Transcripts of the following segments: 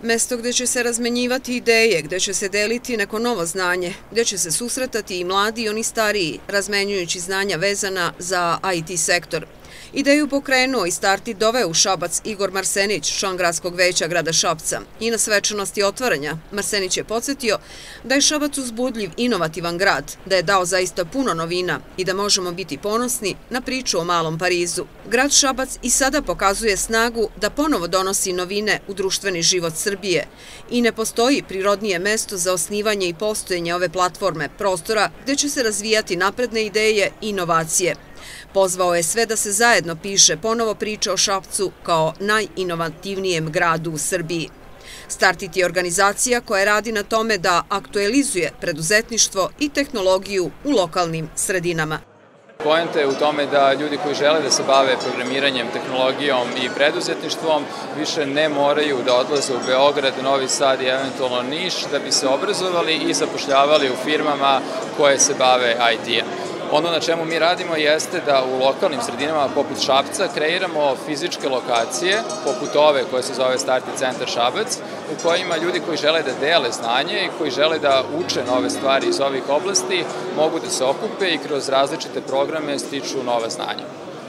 Mesto gdje će se razmenjivati ideje, gdje će se deliti neko novo znanje, gdje će se susretati i mladi i oni stariji, razmenjujući znanja vezana za IT sektor. Ideju pokrenuo i starti doveo u Šabac Igor Marsenić, član gradskog veća grada Šapca. I na svečanosti otvaranja Marsenić je podsjetio da je Šabac uzbudljiv, inovativan grad, da je dao zaista puno novina i da možemo biti ponosni na priču o malom Parizu. Grad Šabac i sada pokazuje snagu da ponovo donosi novine u društveni život Srbije i ne postoji prirodnije mesto za osnivanje i postojanje ove platforme prostora gdje će se razvijati napredne ideje i inovacije. Pozvao je sve da se zajedno piše ponovo priča o Šapcu kao najinovativnijem gradu u Srbiji. Startit je organizacija koja radi na tome da aktualizuje preduzetništvo i tehnologiju u lokalnim sredinama. Poenta je u tome da ljudi koji žele da se bave programiranjem, tehnologijom i preduzetništvom više ne moraju da odlaze u Beograd, Novi Sad i eventualno Niš da bi se obrazovali i zapošljavali u firmama koje se bave IT-em. Ono na čemu mi radimo jeste da u lokalnim sredinama poput Šapca kreiramo fizičke lokacije, poput ove koje se zove Startit centar Šabac, u kojima ljudi koji žele da dele znanje i koji žele da uče nove stvari iz ovih oblasti mogu da se okupe i kroz različite programe stiču nova znanja.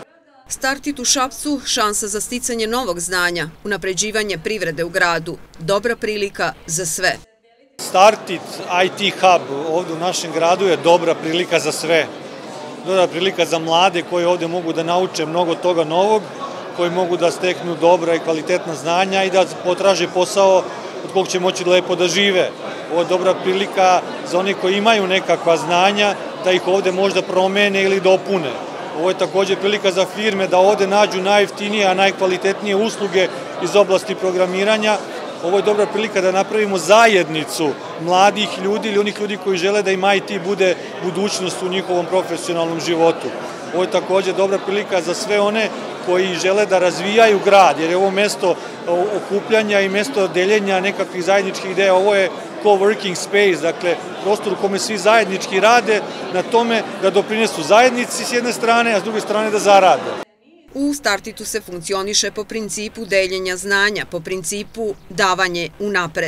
Startit u Šapcu šansa za sticanje novog znanja, unapređivanje privrede u gradu, dobra prilika za sve. Startit IT Hub ovdje u našem gradu je dobra prilika za sve. Dobra prilika za mlade koji ovdje mogu da nauče mnogo toga novog, koji mogu da steknu dobra i kvalitetna znanja i da potraže posao od kog će moći lepo da žive. Ovo je dobra prilika za one koji imaju nekakva znanja da ih ovdje možda promene ili dopune. Ovo je također prilika za firme da ovdje nađu najjeftinije, a najkvalitetnije usluge iz oblasti programiranja. Ovo je dobra prilika da napravimo zajednicu mladih ljudi ili onih ljudi koji žele da im IT bude budućnost u njihovom profesionalnom životu. Ovo je također dobra prilika za sve one koji žele da razvijaju grad, jer je ovo mesto okupljanja i mesto deljenja nekakvih zajedničkih ideja. Ovo je coworking space, dakle prostor u kome svi zajednički rade na tome da doprinesu zajednici s jedne strane, a s druge strane da zarade. U Startitu se funkcioniše po principu deljenja znanja, po principu davanje unapred.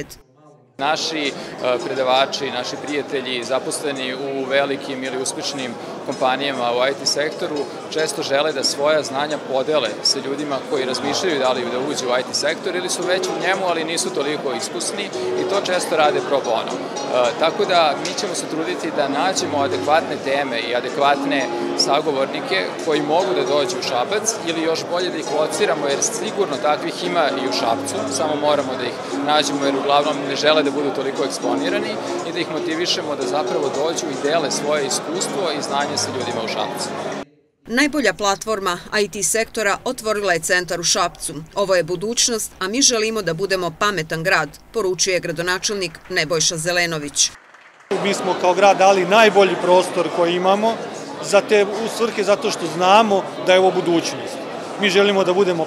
Naši predavači, naši prijatelji, zaposleni u velikim ili uspešnim kompanijama u IT sektoru često žele da svoja znanja podele sa ljudima koji razmišljaju da li da uđu u IT sektor ili su već u njemu, ali nisu toliko iskusni i to često rade pro bono. Tako da mi ćemo se truditi da nađemo adekvatne teme i adekvatne sagovornike koji mogu da dođu u Šabac ili još bolje da ih lociramo, jer sigurno takvih ima i u Šapcu, samo moramo da ih nađemo jer uglavnom ne žele da budu toliko eksponirani i da ih motivišemo da zapravo dođu i dele svoje iskustvo i znanje sa ljudima u Šapcu. Najbolja platforma IT sektora otvorila je centar u Šapcu. Ovo je budućnost, a mi želimo da budemo pametan grad, poručuje gradonačelnik Nebojša Zelenović. Mi smo kao grad dali najbolji prostor koji imamo za te svrhe zato što znamo da je ovo budućnost. Mi želimo da budemo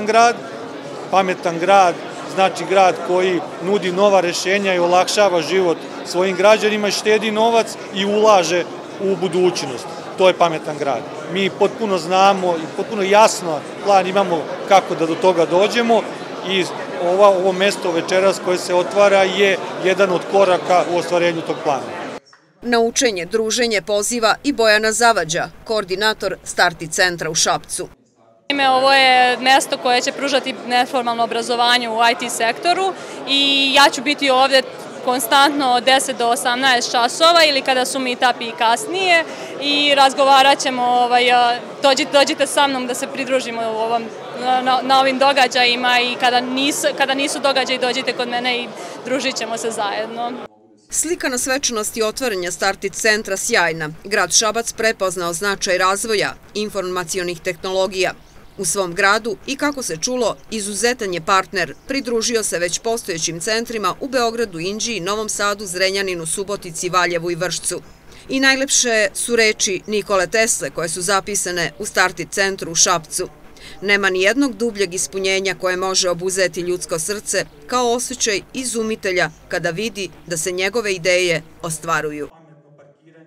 pametan grad znači grad koji nudi nova rešenja i olakšava život svojim građanima, štedi novac i ulaže u budućnost. To je pametan grad. Mi potpuno znamo i potpuno jasno plan imamo kako da do toga dođemo i ovo mesto večeras koje se otvara je jedan od koraka u ostvarenju tog plana. Na učenje, druženje poziva i Bojana Zavađa, koordinator Startit centra u Šapcu. Ovo je mesto koje će pružati neformalno obrazovanje u IT sektoru i ja ću biti ovdje konstantno od 10 do 18 časova ili kada su meetupi i kasnije i razgovarat ćemo, dođite sa mnom da se pridružimo na ovim događajima i kada nisu događaji dođite kod mene i družit ćemo se zajedno. Slika na svečanosti otvaranja Startit centra sjajna. Grad Šabac prepoznao značaj razvoja informacionih tehnologija u svom gradu i, kako se čulo, izuzetan je partner, pridružio se već postojećim centrima u Beogradu, Inđiji, Novom Sadu, Zrenjaninu, Subotici, Valjevu i Vršcu. I najlepše su reči Nikole Tesle koje su zapisane u Startit centru u Šapcu. Nema ni jednog dubljeg ispunjenja koje može obuzeti ljudsko srce kao osjećaj izumitelja kada vidi da se njegove ideje ostvaruju.